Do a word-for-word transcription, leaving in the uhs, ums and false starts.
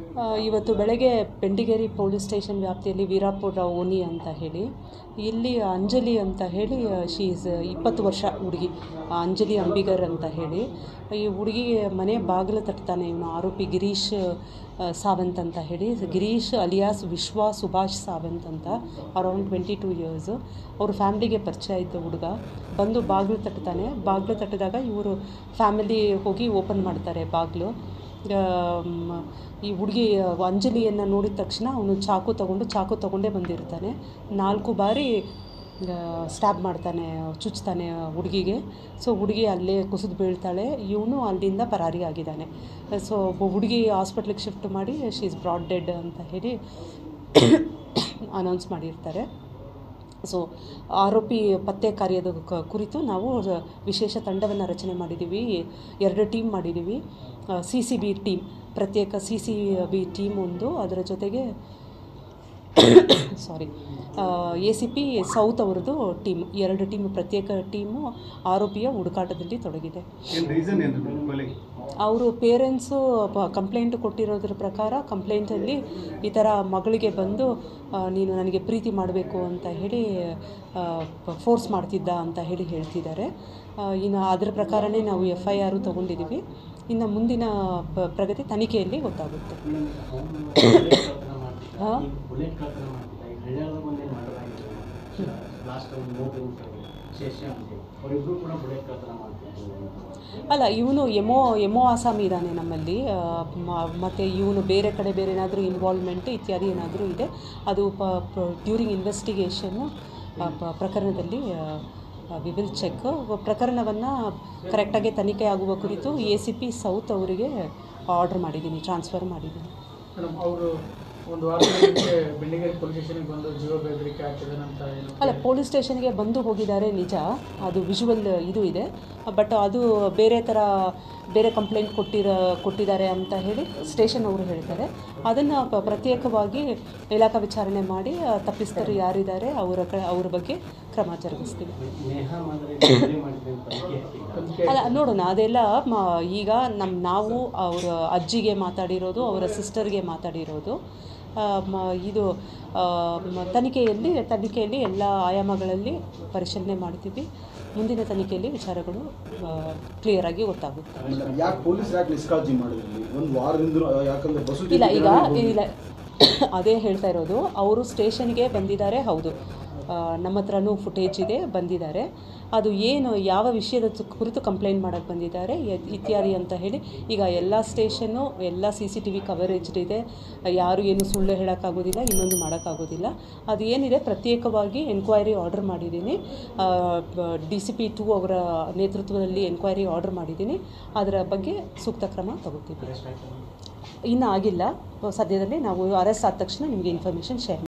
ಇವತ್ತು ಬೆಳಗ್ಗೆ Bendigeri police station ವ್ಯಾಪ್ತಿಯಲ್ಲಿ ವೀರಾಪುರ ಓಣಿ ಅಂತ ಹೇಳಿ ಇಲ್ಲಿ ಅಂಜಲಿ ಅಂತ ಹೇಳಿ ಶಿ ಈಸ್ ಇಪ್ಪತ್ತು ವರ್ಷ ಹುಡುಗಿ ಅಂಜಲಿ ಅಂಬಿಗರ್ ಅಂತ ಹೇಳಿ ಈ ಹುಡುಗಿ ಮನೆ ಬಾಗಿಲು ತಟ್ತಾನೆ ಇವನು ಆರೋಪಿ ಗಿರೀಶ್ ಸಾವಂತ್ ಅಂತ ಹೇಳಿ ಗಿರೀಶ್ ಅಲಿಯಾಸ್ ವಿಶ್ವ ಸುಭಾಷ್ ಸಾವಂತ್ ಅಂತ ಅರೌಂಡ್ ಟ್ವೆಂಟಿ ಟೂ ಇಯರ್ಸು ಅವ್ರ ಫ್ಯಾಮ್ಲಿಗೆ ಪರಿಚಯ ಇದ್ದ ಹುಡುಗ ಬಂದು ಬಾಗಿಲು ತಟ್ತಾನೆ ಬಾಗಿಲು ತಟ್ಟಿದಾಗ ಇವರು ಫ್ಯಾಮಿಲಿ ಹೋಗಿ ಓಪನ್ ಮಾಡ್ತಾರೆ ಬಾಗಿಲು. ಈ ಹುಡುಗಿ ಅಂಜಲಿಯನ್ನು ನೋಡಿದ ತಕ್ಷಣ ಅವನು ಚಾಕು ತೊಗೊಂಡು ಚಾಕು ತೊಗೊಂಡೇ ಬಂದಿರ್ತಾನೆ. ನಾಲ್ಕು ಬಾರಿ ಸ್ಟ್ಯಾಬ್ ಮಾಡ್ತಾನೆ, ಚುಚ್ತಾನೆ ಹುಡುಗಿಗೆ. ಸೊ ಹುಡುಗಿ ಅಲ್ಲೇ ಕುಸಿದು ಬೀಳ್ತಾಳೆ. ಇವನು ಅಲ್ಲಿಂದ ಪರಾರಿ ಆಗಿದ್ದಾನೆ. ಸೊ ಹುಡುಗಿ ಹಾಸ್ಪಿಟ್ಲಿಗೆ ಶಿಫ್ಟ್ ಮಾಡಿ ಶಿ ಈಸ್ ಬ್ರಾಡ್ ಡೆಡ್ ಅಂತ ಹೇಳಿ ಅನೌನ್ಸ್ ಮಾಡಿರ್ತಾರೆ. ಸೊ ಆರೋಪಿ ಪತ್ತೆ ಕಾರ್ಯದ ಕುರಿತು ನಾವು ವಿಶೇಷ ತಂಡವನ್ನು ರಚನೆ ಮಾಡಿದ್ದೀವಿ. ಎರಡು ಟೀಮ್ ಮಾಡಿದ್ದೀವಿ. ಸಿ ಸಿ ಬಿ ಟೀಮ್, ಪ್ರತ್ಯೇಕ ಸಿ ಸಿ ಬಿ ಟೀಮ್ ಒಂದು, ಅದರ ಜೊತೆಗೆ sorry A C P south ಅವ್ರದ್ದು ಟೀಮ್, ಎರಡು ಟೀಮ್ ಪ್ರತ್ಯೇಕ ಟೀಮು ಆರೋಪಿಯ ಹುಡುಕಾಟದಲ್ಲಿ ತೊಡಗಿದೆ. ಅವರು ಪೇರೆಂಟ್ಸು ಕಂಪ್ಲೇಂಟ್ ಕೊಟ್ಟಿರೋದ್ರ ಪ್ರಕಾರ ಕಂಪ್ಲೇಂಟಲ್ಲಿ ಈ ಥರ ಮಗಳಿಗೆ ಬಂದು ನೀನು ನನಗೆ ಪ್ರೀತಿ ಮಾಡಬೇಕು ಅಂತ ಹೇಳಿ ಫೋರ್ಸ್ ಮಾಡ್ತಿದ್ದ ಅಂತ ಹೇಳಿ ಹೇಳ್ತಿದ್ದಾರೆ. ಇನ್ನು ಅದರ ಪ್ರಕಾರನೇ ನಾವು ಎಫ್ ಐ ಆರು ತೊಗೊಂಡಿದ್ದೀವಿ. ಇನ್ನು ಮುಂದಿನ ಪ್ರಗತಿ ತನಿಖೆಯಲ್ಲಿ ಗೊತ್ತಾಗುತ್ತೆ. ಹಾಂ ಅಲ್ಲ, ಇವನು ಎಮೋ ಎಮೋ ಆಸಾಮಿ ಇದ್ದಾನೆ ನಮ್ಮಲ್ಲಿ. ಮತ್ತು ಇವನು ಬೇರೆ ಕಡೆ ಬೇರೆ ಏನಾದರೂ ಇನ್ವಾಲ್ವ್ಮೆಂಟ್ ಇತ್ಯಾದಿ ಏನಾದರೂ ಇದೆ, ಅದು ಪ ಡ್ಯೂರಿಂಗ್ ಇನ್ವೆಸ್ಟಿಗೇಷನ್ನು ಪ್ರಕರಣದಲ್ಲಿ ವಿ ವಿಲ್ ಚೆಕ್. ಪ್ರಕರಣವನ್ನು ಕರೆಕ್ಟಾಗಿ ತನಿಖೆ ಆಗುವ ಕುರಿತು ಎ ಸಿ ಪಿ ಸೌತ್ ಅವರಿಗೆ ಆರ್ಡರ್ ಮಾಡಿದ್ದೀನಿ, ಟ್ರಾನ್ಸ್ಫರ್ ಮಾಡಿದ್ದೀನಿ. ಒಂದು ವಾರಕ್ಕೆ ಬೆಂಡಿಗೇರಿ ಪೊಲೀಸ್ ಸ್ಟೇಷನ್ಗೆ ಬಂದು ಜೀವ ಬೆದರಿಕೆ ಹಾಕಿದ್ದಾನೆ ಅಂತ ಏನು? ಅಲ್ಲ, ಪೊಲೀಸ್ ಸ್ಟೇಷನ್ಗೆ ಬಂದು ಹೋಗಿದ್ದಾರೆ ನಿಜ, ಅದು ವಿಜುವಲ್ ಇದು ಇದೆ. ಬಟ್ ಅದು ಬೇರೆ ಥರ ಬೇರೆ ಕಂಪ್ಲೇಂಟ್ ಕೊಟ್ಟಿರೋ ಕೊಟ್ಟಿದ್ದಾರೆ ಅಂತ ಹೇಳಿ ಸ್ಟೇಷನ್ ಅವರು ಹೇಳ್ತಾರೆ. ಅದನ್ನು ಪ್ರತ್ಯೇಕವಾಗಿ ಇಲಾಖಾ ವಿಚಾರಣೆ ಮಾಡಿ ತಪ್ಪಿಸ್ತರು ಯಾರಿದ್ದಾರೆ ಅವರ ಕ ಅವ್ರ ಬಗ್ಗೆ ಕ್ರಮ ಜರುಗಿಸ್ತೀವಿ. ಅಲ್ಲ ನೋಡೋಣ, ಅದೆಲ್ಲ ಈಗ ನಮ್ಮ ನಾವು ಅವರ ಅಜ್ಜಿಗೆ ಮಾತಾಡಿರೋದು, ಅವರ ಸಿಸ್ಟರ್ಗೆ ಮಾತಾಡಿರೋದು. ಇದು ತನಿಖೆಯಲ್ಲಿ ತನಿಖೆಯಲ್ಲಿ ಎಲ್ಲ ಆಯಾಮಗಳಲ್ಲಿ ಪರಿಶೀಲನೆ ಮಾಡ್ತೀವಿ. ಮುಂದಿನ ತನಿಖೆಯಲ್ಲಿ ವಿಚಾರಗಳು ಕ್ಲಿಯರಾಗಿ ಗೊತ್ತಾಗುತ್ತೆ. ಇಲ್ಲ ಈಗ ಇಲ್ಲ ಅದೇ ಹೇಳ್ತಾ ಇರೋದು, ಅವರು ಸ್ಟೇಷನ್ಗೆ ಬಂದಿದ್ದಾರೆ, ಹೌದು, ನಮ್ಮ ಹತ್ರನೂ ಫುಟೇಜ್ ಇದೆ, ಬಂದಿದ್ದಾರೆ. ಅದು ಏನು ಯಾವ ವಿಷಯದ ಕುರಿತು ಕಂಪ್ಲೇಂಟ್ ಮಾಡೋಕ್ಕೆ ಬಂದಿದ್ದಾರೆ ಇತ್ಯಾದಿ ಅಂತ ಹೇಳಿ ಈಗ ಎಲ್ಲ ಸ್ಟೇಷನ್ನು ಎಲ್ಲ C C T V coverage ಇದೆ. ಯಾರು ಏನು ಸುಳ್ಳು ಹೇಳೋಕ್ಕಾಗೋದಿಲ್ಲ, ಇನ್ನೊಂದು ಮಾಡೋಕ್ಕಾಗೋದಿಲ್ಲ. ಅದು ಏನಿದೆ ಪ್ರತ್ಯೇಕವಾಗಿ ಎನ್ಕ್ವೈರಿ ಆರ್ಡರ್ ಮಾಡಿದ್ದೀನಿ. ಡಿ ಸಿ ಪಿ ಟು ಅವರ ನೇತೃತ್ವದಲ್ಲಿ ಎನ್ಕ್ವೈರಿ ಆರ್ಡರ್ ಮಾಡಿದ್ದೀನಿ. ಅದರ ಬಗ್ಗೆ ಸೂಕ್ತ ಕ್ರಮ ತಗೋತೀವಿ. ಇನ್ನೂ ಆಗಿಲ್ಲ, ಸದ್ಯದಲ್ಲಿ ನಾವು ಅರೆಸ್ಟ್ ಆದ ತಕ್ಷಣ ನಿಮಗೆ ಇನ್ಫಾರ್ಮೇಷನ್ ಶೇರ್